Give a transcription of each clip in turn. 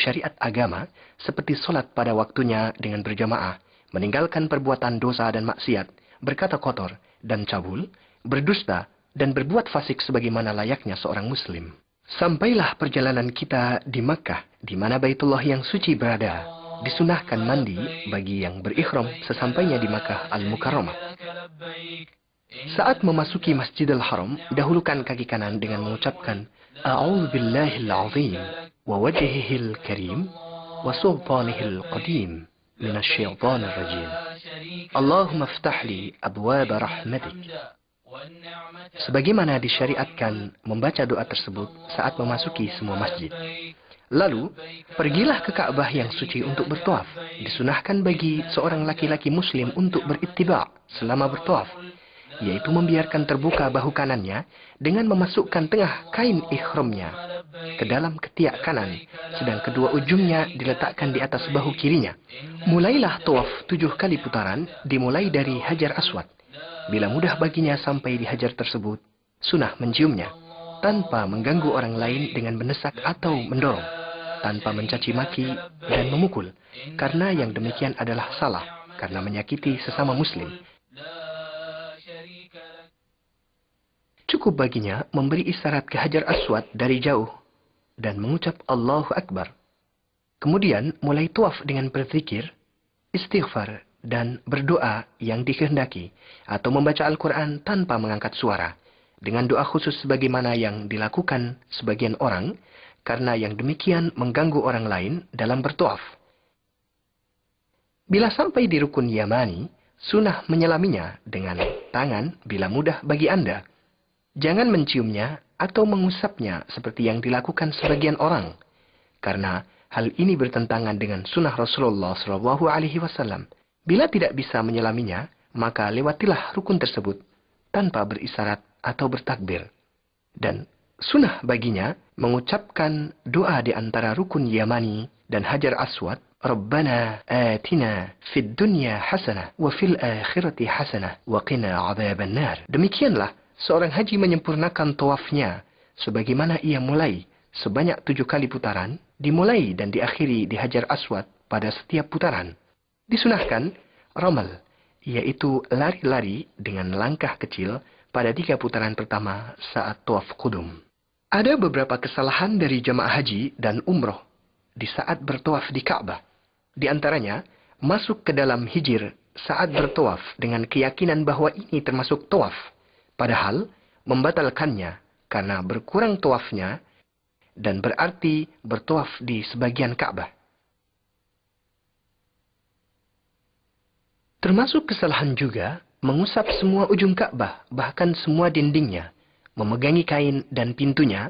syariat agama, seperti sholat pada waktunya dengan berjamaah, meninggalkan perbuatan dosa dan maksiat, berkata kotor dan cabul, berdusta, dan berbuat fasik sebagaimana layaknya seorang muslim. Sampailah perjalanan kita di Makkah, di mana Baitullah yang suci berada. Disunahkan mandi bagi yang berikhram sesampainya di Makkah Al-Mukarramah. Saat memasuki Masjidil Haram, dahulukan kaki kanan dengan mengucapkan A'udzu billahil azim wa wajhihil karim wa sultanihil qadim minasyaitonir rajim. Allahumma iftah li abwaaba rahmatik. Sebagaimana disyariatkan membaca doa tersebut saat memasuki semua masjid. Lalu, pergilah ke Ka'bah yang suci untuk bertawaf. Disunahkan bagi seorang laki-laki muslim untuk berittiba' selama bertawaf, yaitu membiarkan terbuka bahu kanannya dengan memasukkan tengah kain ihramnya ke dalam ketiak kanan, sedang kedua ujungnya diletakkan di atas bahu kirinya. Mulailah tawaf 7 kali putaran, dimulai dari Hajar Aswad. Bila mudah baginya sampai di hajar tersebut, sunah menciumnya, tanpa mengganggu orang lain dengan mendesak atau mendorong, tanpa mencaci maki dan memukul, karena yang demikian adalah salah, karena menyakiti sesama muslim. Cukup baginya memberi isyarat ke Hajar Aswad dari jauh, dan mengucap Allahu Akbar. Kemudian mulai tawaf dengan berzikir, istighfar, dan berdoa yang dikehendaki, atau membaca Al-Quran tanpa mengangkat suara, dengan doa khusus sebagaimana yang dilakukan sebagian orang, karena yang demikian mengganggu orang lain dalam bertawaf. Bila sampai di rukun Yamani, sunah menyelaminya dengan tangan bila mudah bagi Anda. Jangan menciumnya atau mengusapnya seperti yang dilakukan sebagian orang, karena hal ini bertentangan dengan sunnah Rasulullah SAW. Bila tidak bisa menyelaminya, maka lewatilah rukun tersebut tanpa berisyarat atau bertakbir. Dan sunnah baginya mengucapkan doa di antara rukun Yamani dan Hajar Aswad, Rabbana atina fid dunya hasanah wa fil akhirati hasanah wa qina adzaban nar. Demikianlah seorang haji menyempurnakan tawafnya sebagaimana ia mulai sebanyak 7 kali putaran, dimulai dan diakhiri di Hajar Aswad pada setiap putaran. Disunahkan ramal, yaitu lari-lari dengan langkah kecil pada 3 putaran pertama saat tawaf qudum. Ada beberapa kesalahan dari jamaah haji dan umroh di saat bertawaf di Ka'bah. Di antaranya, masuk ke dalam hijir saat bertawaf dengan keyakinan bahwa ini termasuk tawaf, padahal membatalkannya karena berkurang tawafnya dan berarti bertawaf di sebagian Ka'bah. Termasuk kesalahan juga mengusap semua ujung Ka'bah, bahkan semua dindingnya, memegangi kain dan pintunya,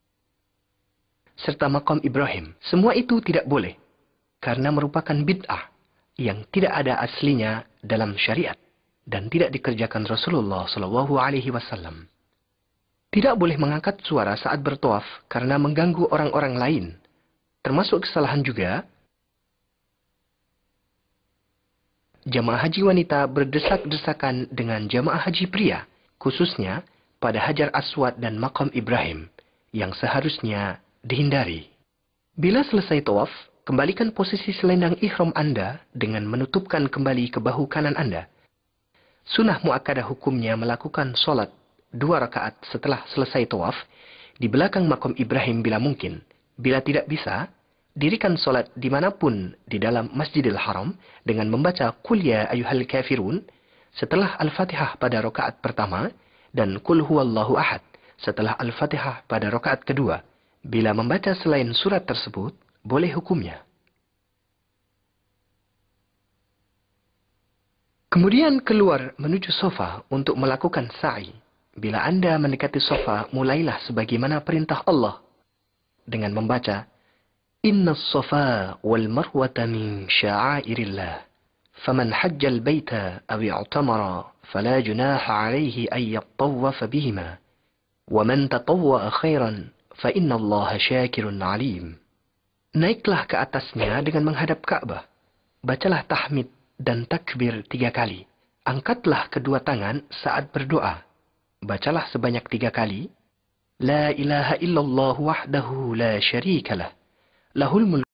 serta makam Ibrahim. Semua itu tidak boleh, karena merupakan bid'ah yang tidak ada aslinya dalam syariat dan tidak dikerjakan Rasulullah SAW. Tidak boleh mengangkat suara saat bertawaf karena mengganggu orang-orang lain. Termasuk kesalahan juga jamaah haji wanita berdesak-desakan dengan jamaah haji pria, khususnya pada Hajar Aswad dan makam Ibrahim, yang seharusnya dihindari. Bila selesai tawaf, kembalikan posisi selendang ihram Anda dengan menutupkan kembali ke bahu kanan Anda. Sunnah muakkadah hukumnya melakukan sholat 2 rakaat setelah selesai tawaf di belakang makam Ibrahim bila mungkin. Bila tidak bisa, dirikan sholat dimanapun di dalam Masjidil Haram dengan membaca Qul ya ayyuhal kafirun setelah Al-Fatihah pada rakaat pertama dan Qul huwallahu ahad setelah Al-Fatihah pada rakaat kedua. Bila membaca selain surat tersebut, boleh hukumnya. Kemudian keluar menuju sofa untuk melakukan sa'i. Bila Anda mendekati sofa, mulailah sebagaimana perintah Allah dengan membaca Inna as-safa wal marwata min sya'airillah faman hajjal baita aw i'tamara fala junaha alayhi ay yattawwafa bihima wa man tatawwa'a khairan fa inna Allaha syakirun alim. Naiklah ke atasnya dengan menghadap Ka'bah. Bacalah tahmid dan takbir 3 kali. Angkatlah kedua tangan saat berdoa. Bacalah sebanyak 3 kali. La ilaha illallah wahdahu la syarika lah. Lahul mulk